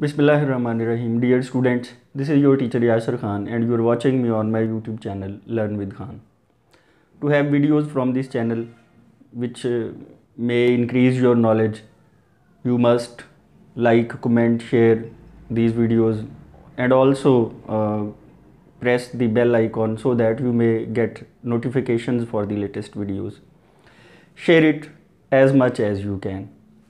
Bismillahirrahmanirrahim. Dear students, this is your teacher Yasir Khan and you are watching me on my YouTube channel Learn with Khan. To have videos from this channel which may increase your knowledge, you must like, comment, share these videos and also press the bell icon so that you may get notifications for the latest videos. Share it as much as you can.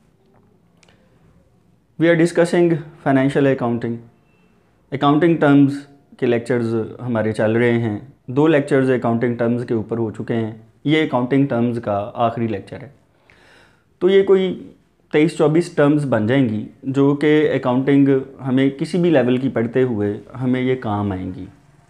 We are discussing financial accounting terms के lectures हमारे चल रहे हैं। 2 lectures accounting terms के ऊपर हो चुके हैं। ये अकाउंटिंग टर्म्स का आखिरी लेक्चर है। तो ये कोई 23-24 टर्म्स बन जाएंगी जो कि अकाउंटिंग हमें किसी भी लेवल की पढ़ते हुए हमें ये काम आएंगी।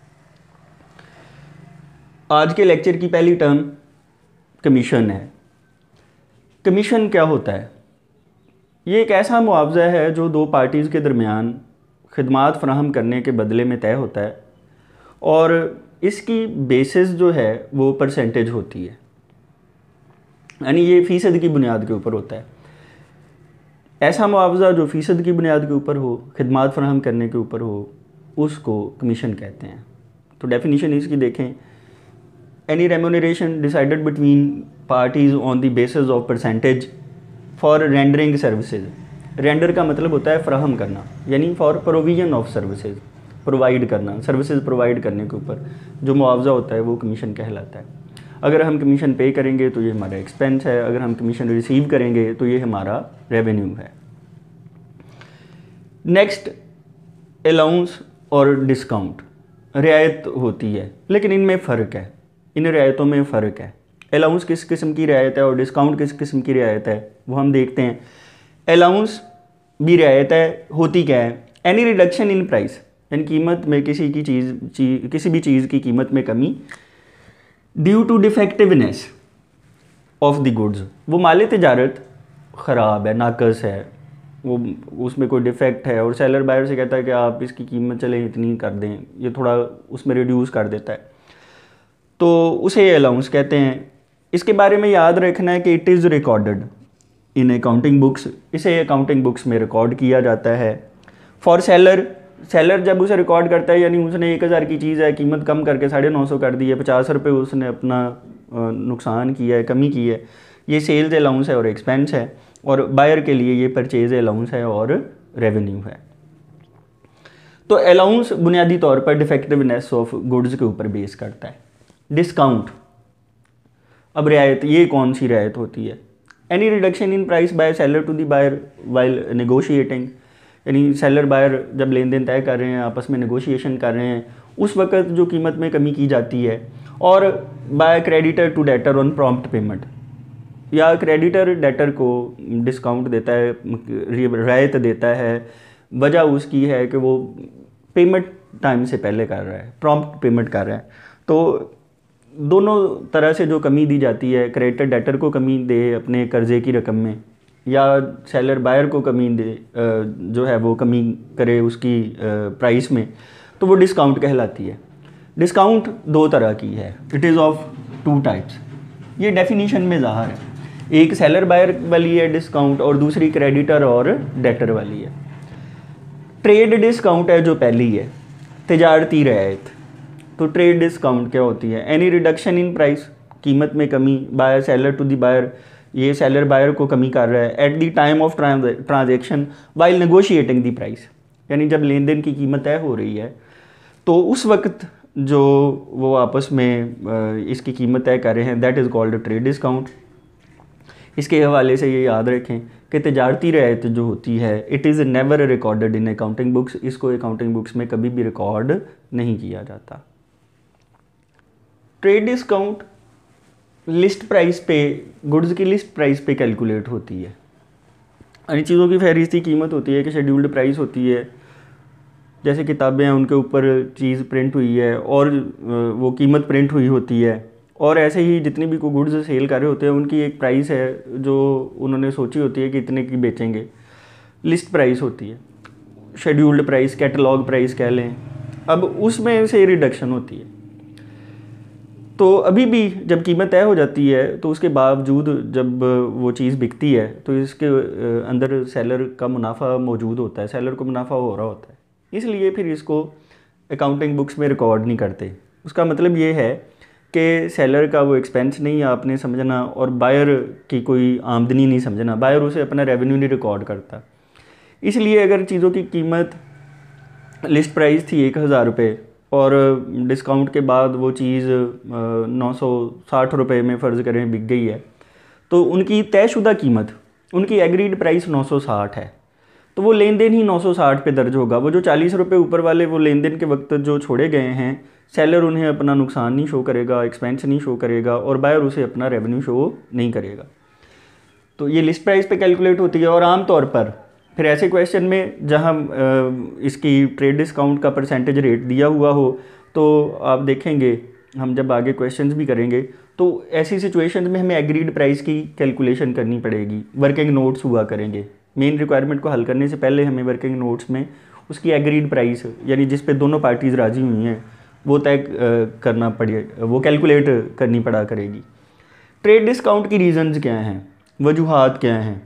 आज के लेक्चर की पहली टर्म कमीशन है। कमीशन क्या होता है? ये एक ऐसा मुआवजा है जो 2 पार्टीज़ के दरमियान खिदमात फराहम करने के बदले में तय होता है और इसकी बेसिस जो है वो परसेंटेज होती है, यानी ये फ़ीसद की बुनियाद के ऊपर होता है। ऐसा मुआवजा जो फ़ीसद की बुनियाद के ऊपर हो, खिदमात फराहम करने के ऊपर हो, उसको कमीशन कहते हैं। तो डेफिनीशन इसकी देखें, any remuneration decided between parties on the basis of percentage for rendering services. Render का मतलब होता है फराहम करना, यानी for provision of services, provide करना, सर्विसेज प्रोवाइड करने के ऊपर जो मुआवजा होता है वो कमीशन कहलाता है। अगर हम कमीशन पे करेंगे तो ये हमारा एक्सपेंस है, अगर हम कमीशन रिसीव करेंगे तो ये हमारा रेवेन्यू है। नेक्स्ट, अलाउंस और डिस्काउंट। रियायत होती है लेकिन इनमें फ़र्क है, इन रियायतों में फ़र्क है। अलाउंस किस किस्म की रियायत है और डिस्काउंट किस किस्म की रियायत है वो हम देखते हैं। अलाउंस भी रियायत है, होती क्या है? एनी रिडक्शन इन प्राइस, यानी कीमत में किसी भी चीज़ की कीमत में कमी due to defectiveness of the goods. वो माल तिजारत ख़राब है, नाकस है, वो उसमें कोई डिफेक्ट है और सेलर बायर से कहता है कि आप इसकी कीमत चले इतनी कर दें, ये थोड़ा उसमें रिड्यूस कर देता है, तो उसे अलाउंस कहते हैं। इसके बारे में याद रखना है कि it is recorded in accounting books, इसे अकाउंटिंग बुक्स में रिकॉर्ड किया जाता है। फॉर सेलर जब उसे रिकॉर्ड करता है, यानी उसने 1000 की चीज़ है, कीमत कम करके 950 कर दी है, 50 रुपये उसने अपना नुकसान किया है, कमी की है, ये सेल्स अलाउंस है और एक्सपेंस है। और बायर के लिए ये परचेज अलाउंस है और रेवेन्यू है। तो अलाउंस बुनियादी तौर पर डिफेक्टिवनेस ऑफ गुड्स के ऊपर बेस करता है। डिस्काउंट, अब रियायत, ये कौन सी रियायत होती है? Any reduction in price by seller to the buyer while negotiating, यानी सेलर बायर जब लेन देन तय कर रहे हैं, आपस में नेगोशिएशन कर रहे हैं, उस वक्त जो कीमत में कमी की जाती है। और by creditor to debtor on prompt payment, या क्रेडिटर डेटर को डिस्काउंट देता है, रियायत देता है, वजह उसकी है कि वो पेमेंट टाइम से पहले कर रहा है, प्रॉम्प्ट पेमेंट कर रहा है। तो दोनों तरह से जो कमी दी जाती है, क्रेडिटर डेटर को कमी दे अपने कर्जे की रकम में, या सेलर बायर को कमी दे, जो है वो कमी करे उसकी प्राइस में, तो वो डिस्काउंट कहलाती है। डिस्काउंट 2 तरह की है, इट इज़ ऑफ 2 टाइप्स। ये डेफिनीशन में ज़ाहिर है, एक सेलर बायर वाली है डिस्काउंट और दूसरी क्रेडिटर और डेटर वाली है। ट्रेड डिस्काउंट है जो पहली है, तिजारती रियायत। तो ट्रेड डिस्काउंट क्या होती है? एनी रिडक्शन इन प्राइस, कीमत में कमी by seller to the buyer, ये सेलर बायर को कमी कर रहा है at the time of transaction while negotiating the price, यानी जब लेन देन की कीमत तय हो रही है तो उस वक्त जो वो आपस में इसकी कीमत तय कर रहे हैं, that is called trade discount. इसके हवाले से ये याद रखें कि तिजारती रियायत जो होती है, it is never recorded in accounting books, इसको अकाउंटिंग बुक्स में कभी भी रिकॉर्ड नहीं किया जाता। ट्रेड डिस्काउंट लिस्ट प्राइस पे, गुड्स की लिस्ट प्राइस पे कैलकुलेट होती है, यानी चीज़ों की फहरिस्ती कीमत होती है कि शेड्यूल्ड प्राइस होती है, जैसे किताबें हैं उनके ऊपर चीज़ प्रिंट हुई है और वो कीमत प्रिंट हुई होती है। और ऐसे ही जितनी भी कोई गुड्स सेल कर रहे होते हैं उनकी एक प्राइस है जो उन्होंने सोची होती है कि इतने की बेचेंगे, लिस्ट प्राइस होती है, शेड्यूल्ड प्राइस, कैटलॉग प्राइस कह लें। अब उसमें से रिडक्शन होती है। तो अभी भी जब कीमत तय हो जाती है तो उसके बावजूद जब वो चीज़ बिकती है तो इसके अंदर सेलर का मुनाफा मौजूद होता है, सेलर को मुनाफा हो रहा होता है, इसलिए फिर इसको अकाउंटिंग बुक्स में रिकॉर्ड नहीं करते। उसका मतलब ये है कि सेलर का वो एक्सपेंस नहीं आपने समझना और बायर की कोई आमदनी नहीं समझना, बायर उसे अपना रेवेन्यू नहीं रिकॉर्ड करता। इसलिए अगर चीज़ों की कीमत लिस्ट प्राइस थी 1000 रुपये और डिस्काउंट के बाद वो चीज़ 960 रुपये में फ़र्ज़ करें बिक गई है, तो उनकी तयशुदा कीमत, उनकी एग्रीड प्राइस 960 है, तो वो लेन देन ही 960 पे दर्ज होगा। वो जो 40 रुपये ऊपर वाले वो लेन देन के वक्त जो छोड़े गए हैं, सेलर उन्हें अपना नुकसान नहीं शो करेगा, एक्सपेंस नहीं शो करेगा और बायर उसे अपना रेवेन्यू शो नहीं करेगा। तो ये लिस्ट प्राइस पे कैलकुलेट होती है। और आम तौर पर फिर ऐसे क्वेश्चन में जहाँ इसकी ट्रेड डिस्काउंट का परसेंटेज रेट दिया हुआ हो, तो आप देखेंगे हम जब आगे क्वेश्चंस भी करेंगे तो ऐसी सिचुएशन में हमें एग्रीड प्राइस की कैलकुलेशन करनी पड़ेगी, वर्किंग नोट्स हुआ करेंगे। मेन रिक्वायरमेंट को हल करने से पहले हमें वर्किंग नोट्स में उसकी एग्रीड प्राइस, यानी जिस पे दोनों पार्टीज़ राज़ी हुई हैं, वो तय करना पड़े, वो कैलकुलेट करनी पड़ा करेगी। ट्रेड डिस्काउंट की रीज़न्स क्या हैं, वजूहात क्या हैं?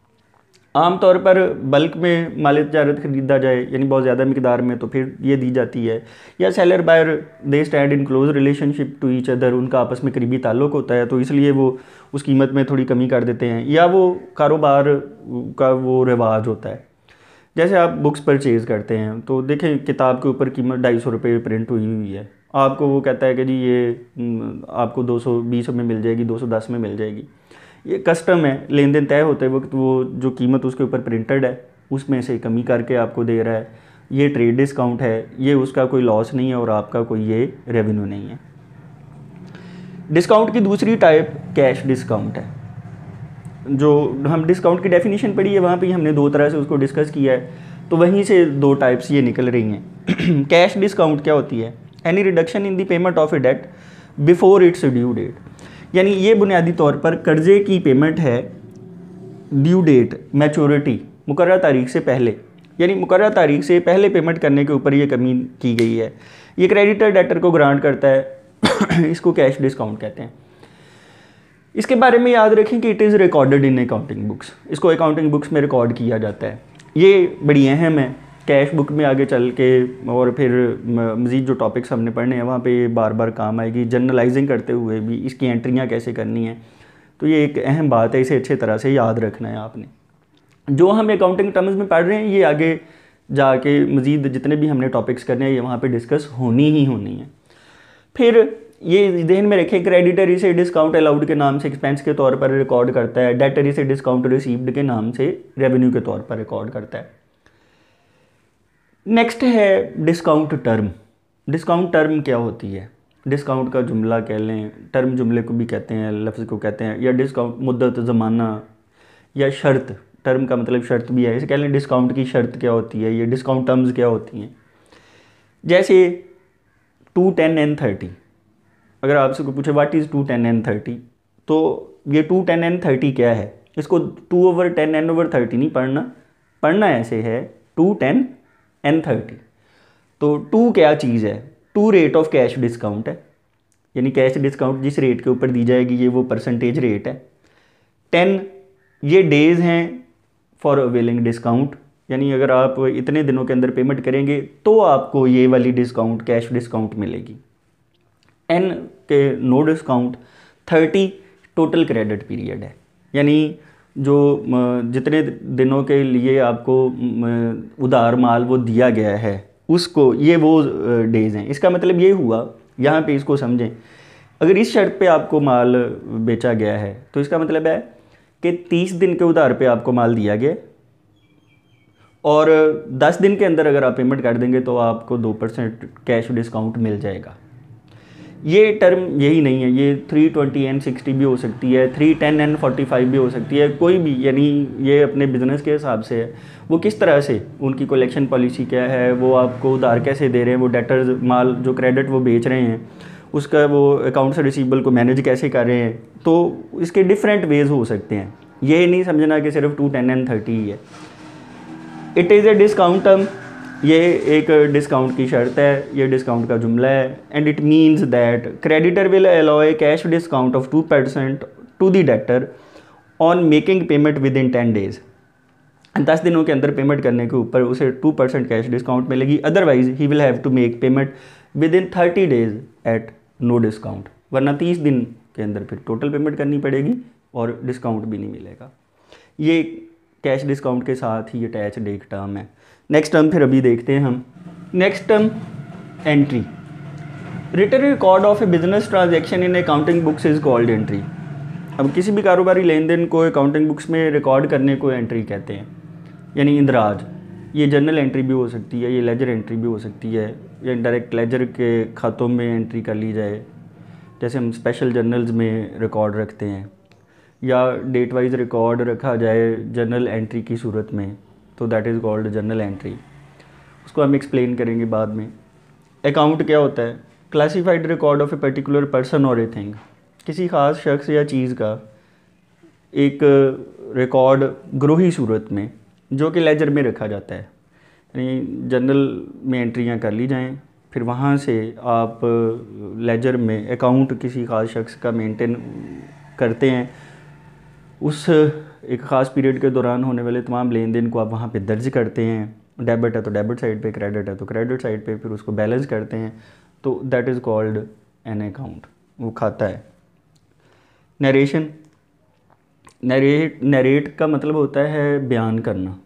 आमतौर पर बल्क में माल तजारत ख़रीदा जाए, यानी बहुत ज़्यादा मिकदार में, तो फिर ये दी जाती है। या seller buyer they stand in close relationship to each other, उनका आपस में करीबी ताल्लुक़ होता है तो इसलिए वो उस कीमत में थोड़ी कमी कर देते हैं। या वो कारोबार का वो रिवाज होता है। जैसे आप बुक्स परचेज़ करते हैं तो देखें किताब के ऊपर कीमत 250 रुपये प्रिंट हुई है, आपको वो कहता है कि जी ये आपको 220 में मिल जाएगी, 210 में मिल जाएगी। ये कस्टम है, लेन देन तय होते वक्त वो जो कीमत उसके ऊपर प्रिंटेड है उसमें से कमी करके आपको दे रहा है। ये ट्रेड डिस्काउंट है, ये उसका कोई लॉस नहीं है और आपका कोई ये रेवेन्यू नहीं है। डिस्काउंट की दूसरी टाइप कैश डिस्काउंट है। जो हम डिस्काउंट की डेफिनेशन पढ़ी है वहाँ पे हमने दो तरह से उसको डिस्कस किया है, तो वहीं से दो टाइप्स ये निकल रही हैं। कैश डिस्काउंट क्या होती है? Any reduction in the payment of a debt before its due date, यानी ये बुनियादी तौर पर कर्जे की पेमेंट है ड्यू डेट, मैच्योरिटी, मुकर्रर तारीख से पहले, यानी मुकर्रर तारीख से पहले पेमेंट करने के ऊपर ये कमी की गई है। ये क्रेडिटर डेटर को ग्रांट करता है, इसको कैश डिस्काउंट कहते हैं। इसके बारे में याद रखें कि it is recorded in accounting books, इसको अकाउंटिंग बुक्स में रिकॉर्ड किया जाता है। ये बड़ी अहम है। कैश बुक में आगे चल के और फिर मज़ीद जो टॉपिक्स हमने पढ़ने हैं वहाँ पे ये बार बार काम आएगी। जर्नलाइजिंग करते हुए भी इसकी एंट्रियाँ कैसे करनी है, तो ये एक अहम बात है, इसे अच्छे तरह से याद रखना है आपने। जो हम अकाउंटिंग टर्म्स में पढ़ रहे हैं ये आगे जाके मज़ीद जितने भी हमने टॉपिक्स करने हैं ये वहाँ पर डिस्कस होनी ही होनी है। फिर ये ध्यान में रखें, क्रेडिटर इसे डिस्काउंट अलाउड के नाम से एक्सपेंस के तौर पर रिकॉर्ड करता है, डेटर इसे डिस्काउंट रिसीव्ड के नाम से रेवेन्यू के तौर पर रिकॉर्ड करता है। नेक्स्ट है डिस्काउंट टर्म। डिस्काउंट टर्म क्या होती है? डिस्काउंट का जुमला कह लें, टर्म जुमले को भी कहते हैं, लफ्ज़ को कहते हैं, या डिस्काउंट मुद्दत, ज़माना या शर्त। टर्म का मतलब शर्त भी है, इसे कह लें डिस्काउंट की शर्त क्या होती है, ये डिस्काउंट टर्म्स क्या होती हैं। जैसे 2, 10 and 30, अगर आपसे कोई पूछे व्हाट इज़ 2, 10 and 30, तो ये 2, 10 and 30 क्या है? इसको 2/10 n/30 नहीं पढ़ना, पढ़ना ऐसे है 2, 10 and 30। तो 2 क्या चीज़ है? 2 रेट ऑफ कैश डिस्काउंट है, यानी कैश डिस्काउंट जिस रेट के ऊपर दी जाएगी ये वो परसेंटेज रेट है। 10 ये डेज़ हैं फॉर अवेलिंग डिस्काउंट, यानी अगर आप इतने दिनों के अंदर पेमेंट करेंगे तो आपको ये वाली डिस्काउंट, कैश डिस्काउंट मिलेगी। n के no discount. 30 total credit period है, यानी जो जितने दिनों के लिए आपको उधार माल वो दिया गया है उसको, ये वो डेज़ हैं। इसका मतलब ये हुआ, यहाँ पे इसको समझें, अगर इस शर्त पे आपको माल बेचा गया है तो इसका मतलब है कि 30 दिन के उधार पे आपको माल दिया गया और 10 दिन के अंदर अगर आप पेमेंट कर देंगे तो आपको 2% कैश डिस्काउंट मिल जाएगा। ये टर्म यही नहीं है, ये 320 and 60 भी हो सकती है, 310 and 45 भी हो सकती है, कोई भी, यानी ये अपने बिज़नेस के हिसाब से है, वो किस तरह से, उनकी कलेक्शन पॉलिसी क्या है, वो आपको उधार कैसे दे रहे हैं, वो डेटर्स माल जो क्रेडिट वो बेच रहे हैं उसका वो अकाउंट्स रिसीवेबल को मैनेज कैसे कर रहे हैं, तो इसके डिफरेंट वेज़ हो सकते हैं। ये नहीं समझना कि सिर्फ 2, 10 and 30 ही है। It is a discount term ये एक डिस्काउंट की शर्त है, ये डिस्काउंट का जुमला है। And it means that creditor will allow a cash discount of 2% to the debtor on making payment within 10 days. 10 दिनों के अंदर पेमेंट करने के ऊपर उसे 2% कैश डिस्काउंट मिलेगी। Otherwise he will have to make payment within 30 days at no discount, वरना 30 दिन के अंदर फिर टोटल पेमेंट करनी पड़ेगी और डिस्काउंट भी नहीं मिलेगा। ये कैश डिस्काउंट के साथ ही अटैच्ड एक टर्म है। नेक्स्ट टर्म फिर अभी देखते हैं हम। Next term entry. Written record of a business transaction in accounting books is called entry. अब किसी भी कारोबारी लेन देन को अकाउंटिंग बुक्स में रिकॉर्ड करने को एंट्री कहते हैं, यानी इंदराज। ये जर्नल एंट्री भी हो सकती है, ये लेजर एंट्री भी हो सकती है, या डायरेक्ट लेजर के खातों में एंट्री कर ली जाए, जैसे हम स्पेशल जर्नल्स में रिकॉर्ड रखते हैं, या डेट वाइज रिकॉर्ड रखा जाए जर्नल एंट्री की सूरत में, तो that is called journal entry. उसको हम एक्सप्लेन करेंगे बाद में। अकाउंट क्या होता है? Classified record of a particular person और ए थिंग। किसी ख़ास शख्स या चीज़ का एक रिकॉर्ड ग्रोही सूरत में जो कि लेजर में रखा जाता है, यानी जर्नल में एंट्रियां कर ली जाएं, फिर वहाँ से आप लेजर में अकाउंट किसी ख़ास शख्स का मेंटेन करते हैं। उस एक ख़ास पीरियड के दौरान होने वाले तमाम लेन देन को आप वहाँ पे दर्ज करते हैं। डेबिट है तो डेबिट साइड पे, क्रेडिट है तो क्रेडिट साइड पे, फिर उसको बैलेंस करते हैं, तो that is called an account, वो खाता है। नरेशन। नरेट का मतलब होता है बयान करना,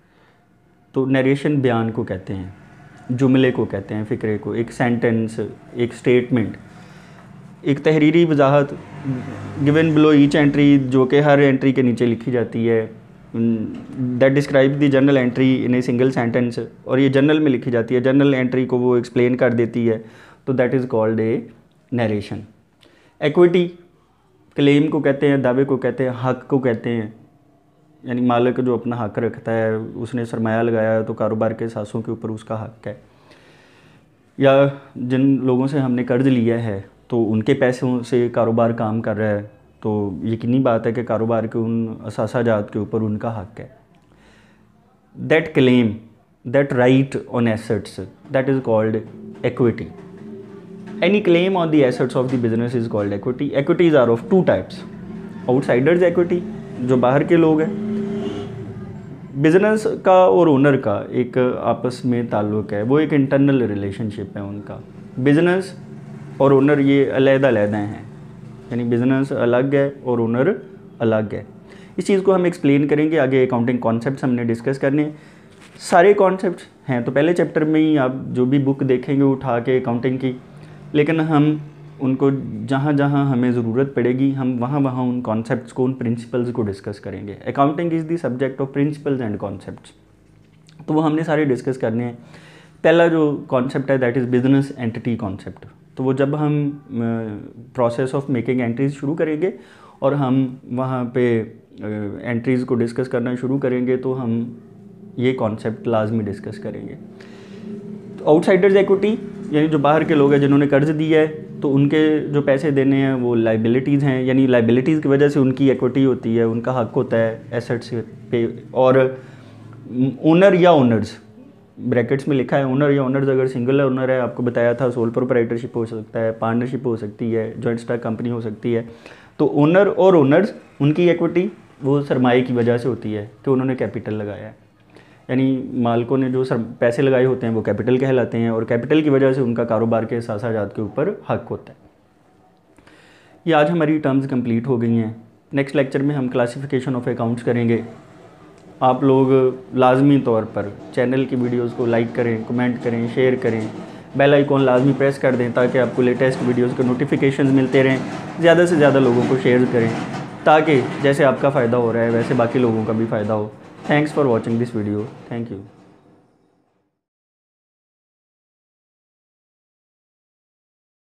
तो नरेशन बयान को कहते हैं, जुमले को कहते हैं, फ़िक्रे को। एक सेंटेंस, एक स्टेटमेंट, एक तहरीरी वजाहत गिवन बिलो ईच एंट्री, जो कि हर एंट्री के नीचे लिखी जाती है, that describe the journal entry in a single sentence, और ये जर्नल में लिखी जाती है, जर्नल एंट्री को वो एक्सप्लेन कर देती है, तो that is called a narration. Equity claim को कहते हैं, दावे को कहते हैं, हक को कहते हैं, यानी मालिक जो अपना हक रखता है, उसने सरमाया लगाया है तो कारोबार के सासों के ऊपर उसका हक है। या जिन लोगों से हमने कर्ज लिया है तो उनके पैसों से कारोबार काम कर रहा है, तो यकीनी बात है कि कारोबार के उन असासाजात के ऊपर उनका हक है। That claim, that right on assets, that is called equity. Any claim on the assets of the business is called equity. Equities are of two types. Outsiders equity, जो बाहर के लोग हैं। बिजनेस का और ओनर का एक आपस में ताल्लुक़ है, वो एक इंटरनल रिलेशनशिप है उनका। बिजनेस और ओनर ये अलग-अलग हैं, यानी बिजनेस अलग है और ओनर अलग है। इस चीज़ को हम एक्सप्लेन करेंगे आगे। अकाउंटिंग कॉन्सेप्ट्स हमने डिस्कस करने, सारे कॉन्सेप्ट्स हैं तो पहले चैप्टर में ही आप जो भी बुक देखेंगे उठा के अकाउंटिंग की, लेकिन हम उनको जहाँ जहाँ हमें ज़रूरत पड़ेगी हम वहाँ वहाँ उन कॉन्सेप्ट्स को, उन प्रिंसिपल्स को डिस्कस करेंगे। Accounting is the subject of principles and concepts, तो वो हमने सारे डिस्कस करने हैं। पहला जो कॉन्सेप्ट है that is business entity concept. तो वो जब हम प्रोसेस ऑफ मेकिंग एंट्रीज शुरू करेंगे और हम वहाँ पे एंट्रीज़ को डिस्कस करना शुरू करेंगे तो हम ये कॉन्सेप्ट लाजमी डिस्कस करेंगे। तो आउटसाइडर्स इक्विटी, यानी जो बाहर के लोग हैं जिन्होंने कर्ज दिया है तो उनके जो पैसे देने हैं वो लाइबिलिटीज़ हैं, यानी लाइबिलिटीज़ की वजह से उनकी इक्विटी होती है, उनका हक होता है एसेट्स पे। और ओनर या ओनर्स, ब्रैकेट्स में लिखा है ओनर या ओनर्स, अगर सिंगल ओनर है आपको बताया था सोल प्रोप्राइटरशिप हो सकता है, पार्टनरशिप हो सकती है, जॉइंट स्टॉक कंपनी हो सकती है। तो ओनर और ओनर्स उनकी इक्विटी वो सरमाए की वजह से होती है कि उन्होंने कैपिटल लगाया है, यानी मालिकों ने जो पैसे लगाए होते हैं वो कैपिटल कहलाते हैं, और कैपिटल की वजह से उनका कारोबार के सासाजात के ऊपर हक होता है। ये आज हमारी टर्म्स कंप्लीट हो गई हैं। नेक्स्ट लेक्चर में हम क्लासिफिकेशन ऑफ अकाउंट्स करेंगे। आप लोग लाजमी तौर पर चैनल की वीडियोस को लाइक करें, कमेंट करें, शेयर करें, बेल आइकॉन लाजमी प्रेस कर दें ताकि आपको लेटेस्ट वीडियोस के नोटिफिकेशंस मिलते रहें। ज़्यादा से ज़्यादा लोगों को शेयर करें ताकि जैसे आपका फ़ायदा हो रहा है वैसे बाकी लोगों का भी फ़ायदा हो। Thanks for watching this video. Thank you.